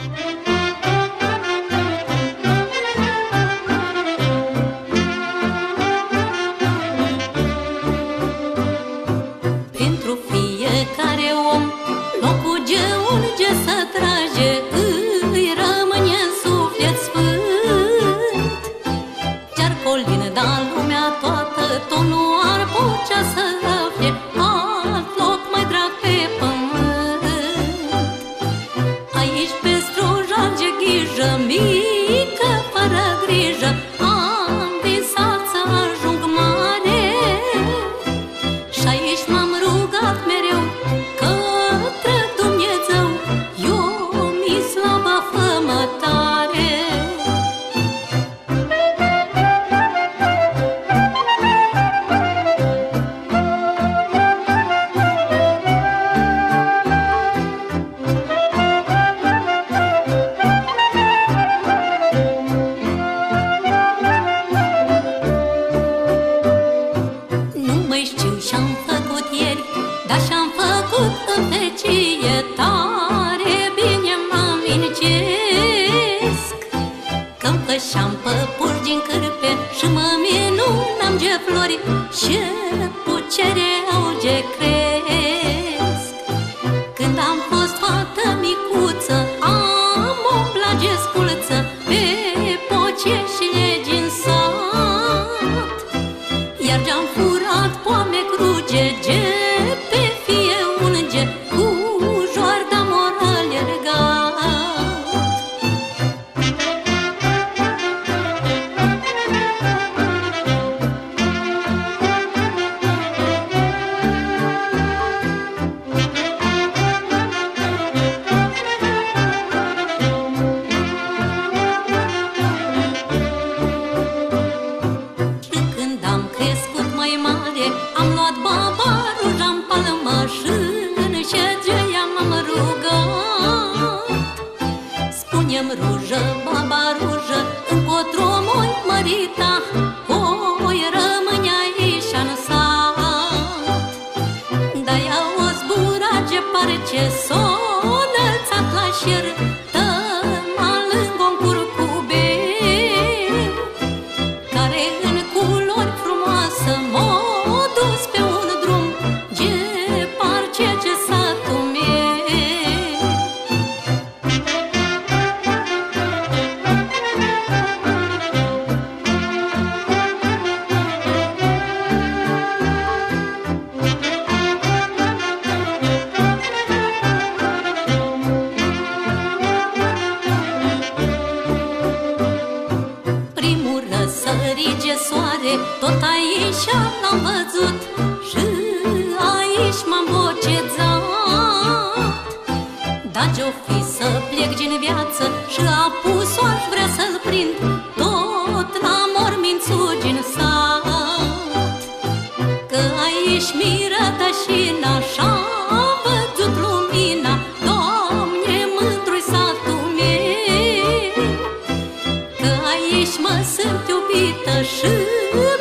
Pentru fiecare om locul geunge să trage, îi rămâne în suflet sfânt. Chiar colin, dar lumea toată tot nu ar putea să afle alt loc mai drag pe pământ. Aici pe strujage ghijă mică, fără grijă, am visat să ajung mare. Și aici m-am rugat mereu către Dumnezeu, eu mi slabă fămă tare. Nu mai știu ce-am făcut ieri, dar și-am făcut în vecie, tare bine m-amincesc. Că-mi făceam păpuși din cârpe și mă minunam ce flori și pucere auge cresc. Când am fost fată micuță, am umblat gesculță pe poceșile din sat. Iar ce-am furat poame cruge, pe fie unge, cu joarda moral legat. Și când am crescut mai mare, am luat baba ruja-n palmă și în șergeia m-am rugat. Spune-mi rujă, baba rujă, încotro moi mărita, oi rămâne aici în sat. Dar ea o zbura ce parce s-o înălțat la șer, tăma lângă-n curcubeu, care în culori frumoasă m-a dus pe un drum ce parce ce satul meu. Primul răsărige soare, tot aici l-am văzut și aici m-am bocezat. Dar ce-o fi să plec din viață și apus-o aș vrea să-l prind tot la mormințul din sat. Că aici miră tășina și-a văzut lumina, Doamne, mândru-i satul meu. Că aici mă sunt iubită și